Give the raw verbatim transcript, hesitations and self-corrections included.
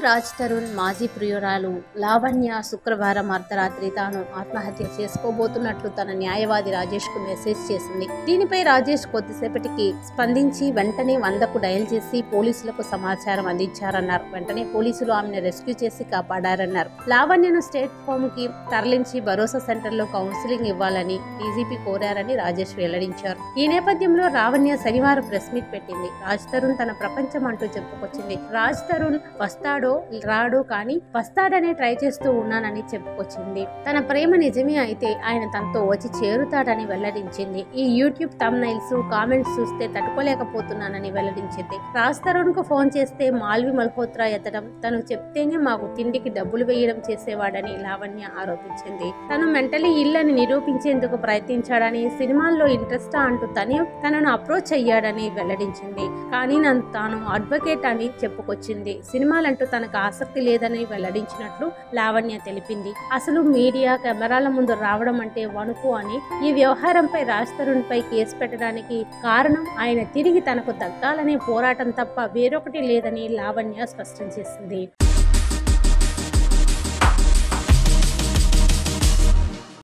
రాజ్ తరుణ్ మాజీ ప్రియురాలు లావణ్య శుక్రవారం అర్ధరాత్రి తాను ఆత్మహత్య చేసుకోబోతున్నట్లు తన న్యాయవాది రాజేష్ కు మెసేజ్ చేసింది. దీనిపై రాజేష్ కొద్దిసేపటికి స్పందించి వెంటనే వందకు డయల్ చేసి పోలీసులకు సమాచారం అందించారన్నారు. వెంటనే పోలీసులు ఆమెను రెస్క్యూ చేసి కాపాడారన్నారు. లావణ్యను స్టేట్ హోమ్ కి తరలించి భరోసా సెంటర్ లో కౌన్సిలింగ్ ఇవ్వాలని డీజీపీ కోరారని రాజేష్ వెల్లడించారు. ఈ నేపథ్యంలో లావణ్య శనివారం ప్రెస్ మీట్ పెట్టింది. రాజ్ తరుణ్ తన ప్రపంచం అంటూ చెప్పుకొచ్చింది. రాజ్ తరుణ్ వస్తాడో రాడో కానీ వస్తాడనే ట్రై చేస్తూ ఉన్నానని చెప్పుకొచ్చింది. తన ప్రేమ నిజమే అయితే ఆయన తనతో వచ్చి చేరుతాడని వెల్లడించింది. ఈ యూట్యూబ్ థంబ్నైల్స్ కామెంట్స్ చూస్తే తట్టుకోలేకపోతున్నానని వెల్లడించింది. రాజ్ తరుణ్ కు ఫోన్ చేస్తే మాల్వి మల్హోత్రా ఎత్తడం, తను చెప్తేనే మాకు తిండికి డబ్బులు వేయడం చేసేవాడని లావణ్య ఆరోపించింది. తను మెంటలీ ఇల్ అని నిరూపించేందుకు ప్రయత్నించాడని, సినిమాల్లో ఇంట్రెస్టా అంటూ తనే తనను అప్రోచ్ అయ్యాడని వెల్లడించింది. కానీ నన్ను తాను అడ్వకేట్ అని చెప్పుకొచ్చింది. సినిమాలంటూ తనకు ఆసక్తి లేదని వెల్లడించినట్లు లావణ్య తెలిపింది. అసలు మీడియా కెమెరాల ముందు రావడం అంటే వణుకు అని, ఈ వ్యవహారంపై రాజ్ తరుణ్ పై కేసు పెట్టడానికి కారణం ఆయన తిరిగి తనకు దక్కాలనే పోరాటం తప్ప వేరొకటి లేదని లావణ్య స్పష్టం చేసింది.